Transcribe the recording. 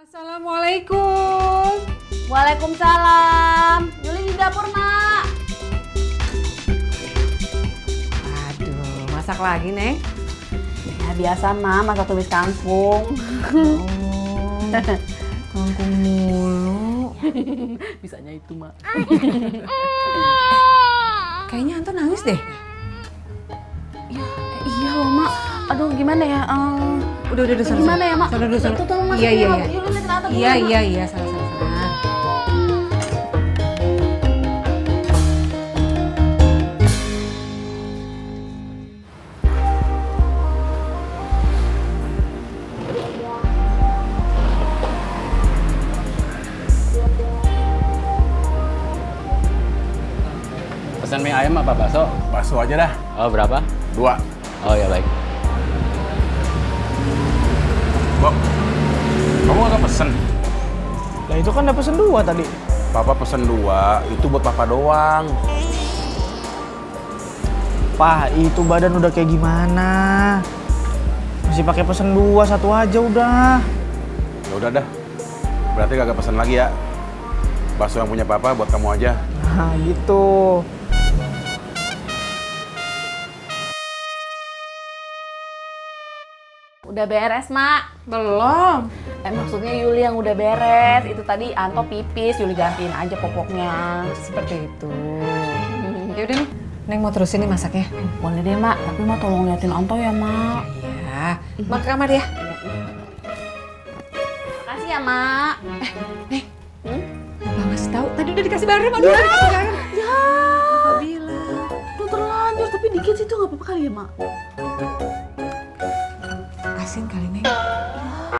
Assalamualaikum. Waalaikumsalam. Yuli di dapur, Mak. Aduh, masak lagi, Neng? Ya biasa, Mak, masak tumis kangkung. Oh, kangkung mulu. Bisanya itu, Mak. Kayaknya Anto nangis deh. Iya loh, Mak. Aduh, gimana ya? Udah, sana. Gimana ya, Mak? Sana dulu, sana. Tuh, tolong Iya. masukin, Yuli liatin Anto dulu, Mak. Iya, sana. Pesan mie ayam apa bakso? Bakso aja dah. Oh, berapa? 2. Oh ya baik. Bob, kamu agak pesen? Lah itu kan udah pesen 2 tadi. Papa pesen 2, itu buat papa doang. Pak, itu badan udah kayak gimana? Masih pakai pesen 2, 1 aja udah. Ya udah dah. Berarti kagak pesen lagi ya. Bakso yang punya papa buat kamu aja. Nah, gitu. Udah beres, Mak. Belum. Maksudnya Yuli yang udah beres. Itu tadi Anto pipis, Yuli gantiin aja popoknya. Seperti itu. Ya udah nih, Neng mau terusin nih masaknya. Boleh deh, Mak. Tapi Mak tolong liatin Anto ya, Mak. Iya. Mak ke kamar ya. Makasih ya, Mak. Lupa ngasih tahu. Tadi udah dikasih garam. Aduh, udah dikasih garam. Ya. Lupa bilang. Udah terlanjur, tapi dikit sih itu nggak apa-apa kali ya, Mak? Asin kali, Neng. Ya,